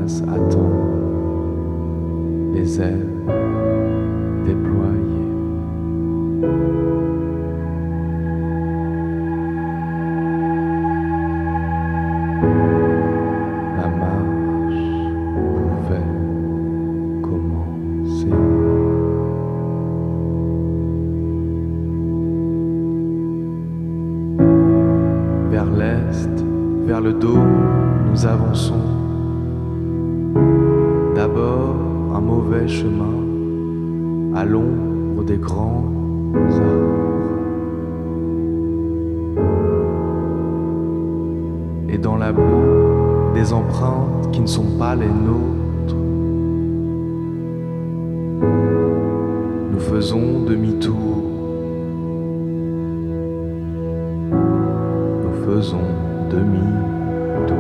l'espace attend les ailes déployées. La marche pouvait commencer. Vers l'est, vers le dôme, nous avançons. D'abord un mauvais chemin à l'ombre des grands arbres. Et dans la boue, des empreintes qui ne sont pas les nôtres. Nous faisons demi-tour. Nous faisons demi-tour.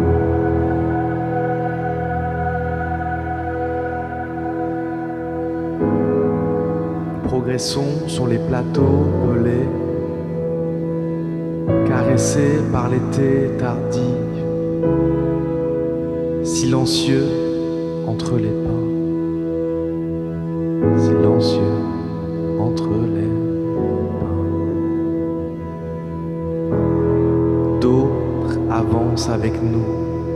Progressons sur les plateaux pelés, caressés par l'été tardif, silencieux entre les pas, silencieux entre les pas. D'autres avancent avec nous.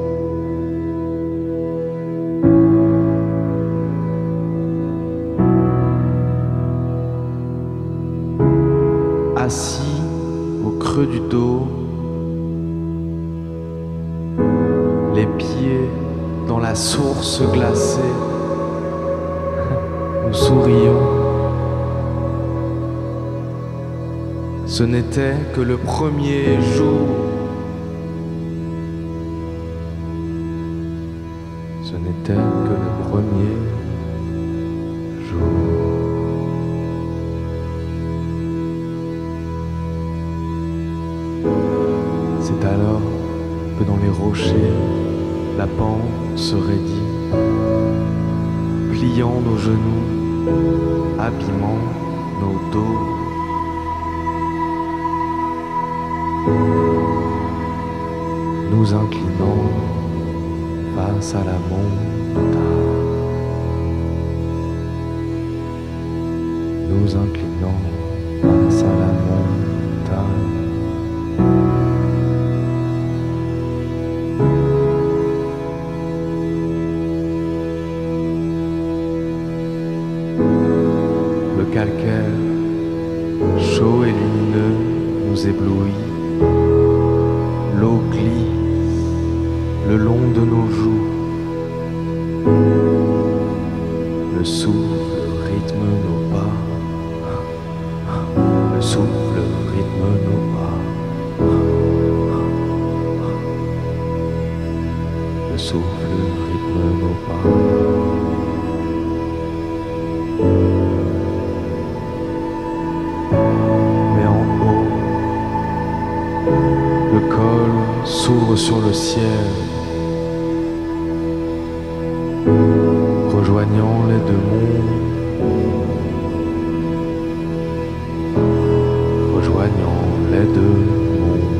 Assis au creux du dos, les pieds dans la source glacée, nous sourions. Ce n'était que le premier jour. Ce n'était que le premier jour. C'est alors que dans les rochers, la pente se raidit, pliant nos genoux, abîmant nos dos. Nous inclinons face à la montagne. Nous inclinons face à la montagne. Le calcaire, chaud et lumineux, nous éblouit. L'eau glisse le long de nos joues. Le souffle rythme nos pas. Le souffle rythme nos pas. Le souffle rythme nos pas. Mais en haut, le col s'ouvre sur le ciel, rejoignant les deux mondes, rejoignant les deux mondes,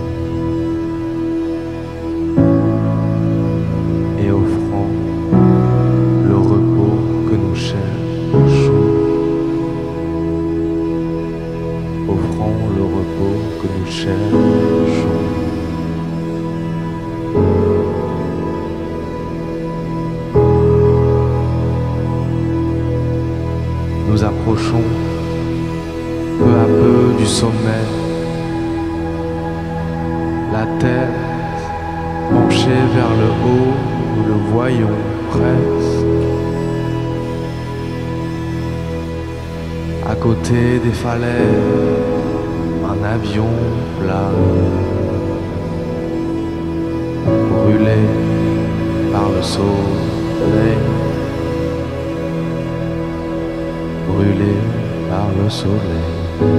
et offrant le repos que nous cherchons, offrant le repos que nous cherchons. Nous approchons peu à peu du sommet, la tête penchée vers le haut, nous le voyons presque. À côté des falaises, un avion plat, brûlé par le soleil. Brûlé par le soleil.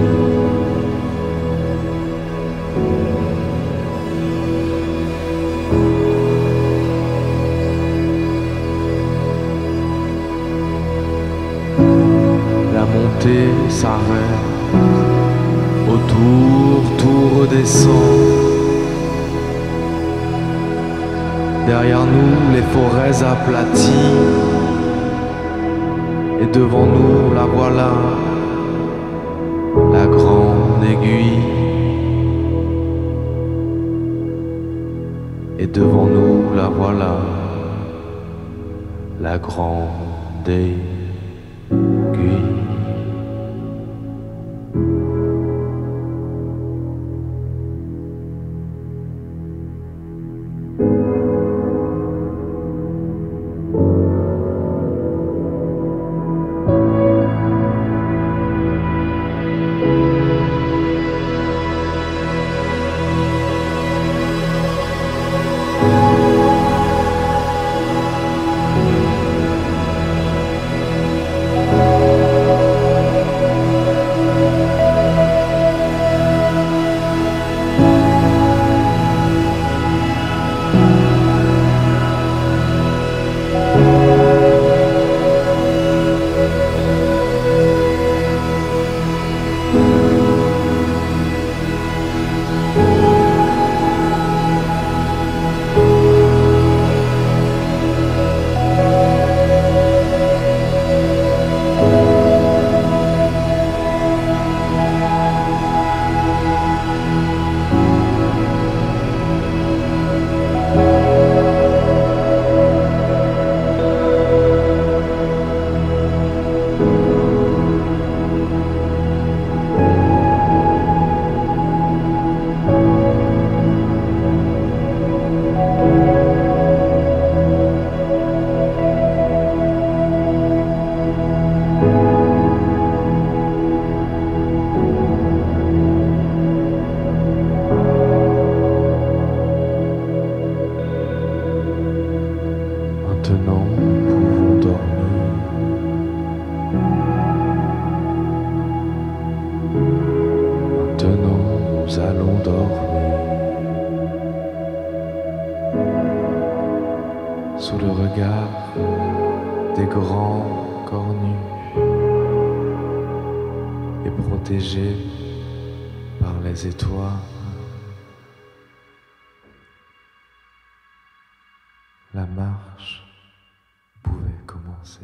La montée s'arrête, autour tout redescend. Derrière nous, les forêts aplaties. Et devant nous, la voilà, la grande aiguille. Et devant nous, la voilà, la grande aiguille. Maintenant, nous pouvons dormir. Maintenant, nous allons dormir. Sous le regard des grands cornus et protégés par les étoiles. La marche pouvait commencer.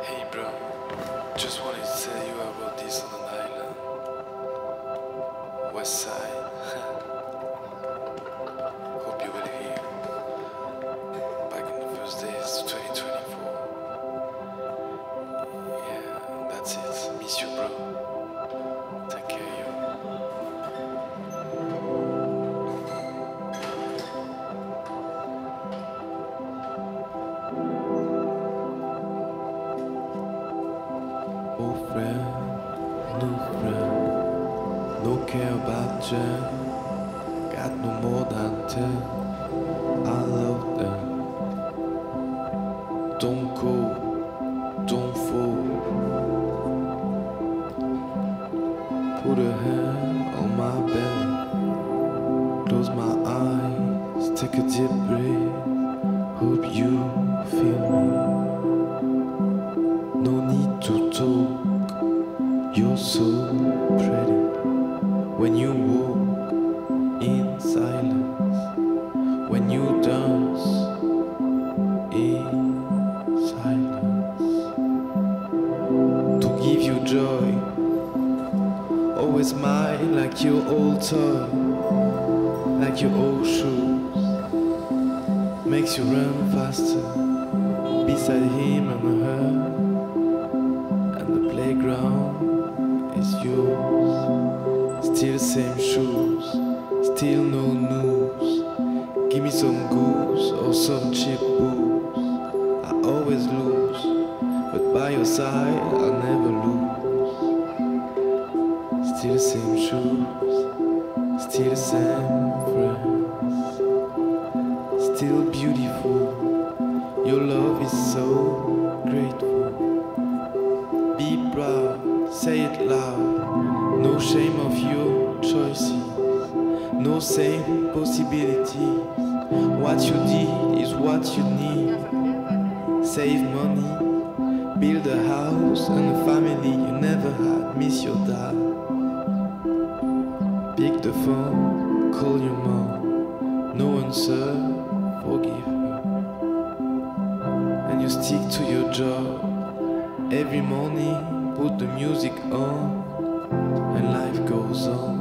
Hey bro, just wanted to tell you I wrote this on an island, west side. Hope you will hear. Back in the first days of 2024. Yeah, that's it. Miss you bro. Take care of you. Old friend, new friend, no care about Jen. Got no more than 10. I love them. Don't go, don't fall. Put a hand on my belly. Close my eyes, take a deep breath. Hope you feel me. No need to talk, you're so pretty. When you walk in silence, when you dance in silence. To give you joy, always smile like your old toy, like your old shoes. Makes you run faster, beside him and her. Playground is yours. Still same shoes, still no news. Give me some goose or some cheap booze. I always lose, but by your side I'll never lose. Still same shoes, still same friends. Still beautiful, your love is so grateful. Be proud, say it loud. No shame of your choices, no same possibilities. What you did is what you need. Save money, build a house and a family you never had. Miss your dad. Pick the phone, call your mom. No answer, forgive her. And you stick to your job. Every morning, put the music on, and life goes on.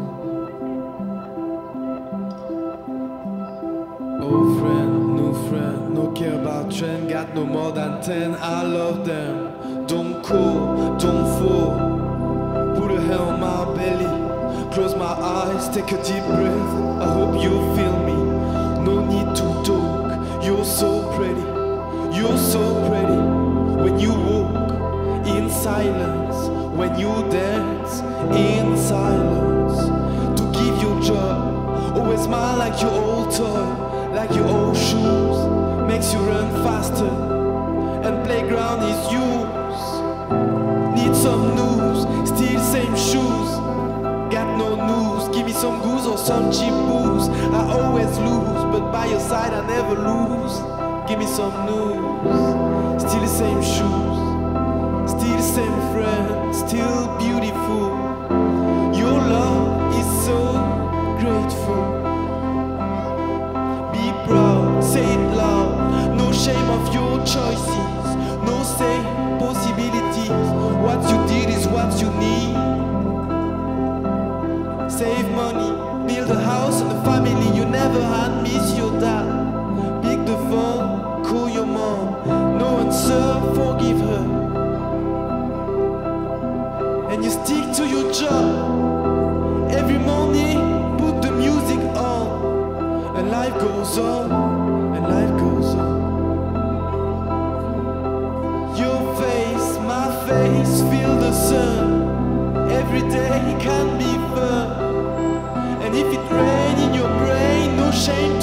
Old friend, new friend, no care about trend. Got no more than 10, I love them. Don't call, don't fall. Put a hand on my belly, close my eyes, take a deep breath. I hope you feel me, no need to talk. You're so pretty, you're so pretty. When you walk in silence, when you dance in silence. To give you joy, always smile like your old toy, like your old shoes. Makes you run faster, and playground is yours. Need some news, still same shoes. Got no news, give me some goose or some cheap booze. I always lose, but by your side I never lose. Give me some news, still the same shoes. Still same friend, still beautiful. Your love is so grateful. Be proud, say it loud. No shame of your choices, no same possibilities. What you did is what you need. Save money, build a house and a family you never had. Miss your dad. Pick the phone, call your mom. No answer, forgive her. And you stick to your job. Every morning, put the music on, and life goes on, and life goes on. Your face, my face, feel the sun. Every day can be fun. And if it rains in your brain, no shame